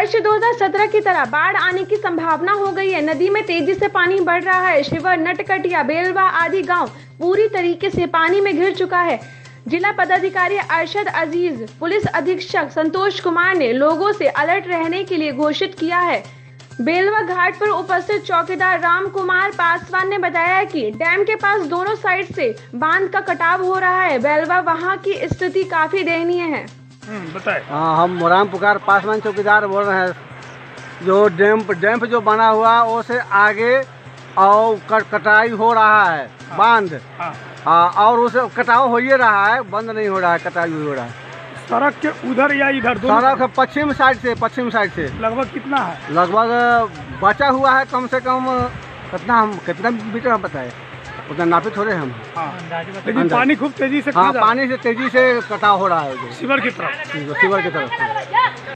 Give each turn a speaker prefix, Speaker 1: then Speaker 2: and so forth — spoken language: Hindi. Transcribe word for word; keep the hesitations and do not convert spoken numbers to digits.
Speaker 1: वर्ष दो हज़ार सत्रह की तरह बाढ़ आने की संभावना हो गई है। नदी में तेजी से पानी बढ़ रहा है। शिवर, नटकटिया, बेलवा आदि गांव पूरी तरीके से पानी में घिर चुका है। जिला पदाधिकारी अरशद अजीज, पुलिस अधीक्षक संतोष कुमार ने लोगों से अलर्ट रहने के लिए घोषित किया है। बेलवा घाट पर उपस्थित चौकीदार राम कुमार पासवान ने बताया कि डैम के पास दोनों साइड से बांध का कटाव हो रहा है। बेलवा वहां की स्थिति काफी दयनीय है।
Speaker 2: बताए।
Speaker 3: हाँ, हम राम पुकार पासवान चौकीदार बोल रहे हैं। जो डैम डैम जो बना हुआ वो से आगे और कटाई हो रहा है। हाँ। बांध
Speaker 2: हाँ।
Speaker 3: हाँ, और उसे कटाव हो ही रहा है, बंद नहीं हो रहा है, कटाई हो रहा है।
Speaker 2: सड़क के उधर या इधर?
Speaker 3: सड़क पश्चिम साइड से पश्चिम साइड से
Speaker 2: लगभग कितना है?
Speaker 3: लगभग बचा हुआ है कम से कम कितना हम कितना मीटर हम बताए उतना नापित हो रहे हैं हम।
Speaker 2: हाँ। लेकिन पानी खूब तेजी से
Speaker 3: हाँ, पानी से तेजी से कटाव हो रहा है
Speaker 2: शिवर की तरफ
Speaker 3: शिवर की तरफ।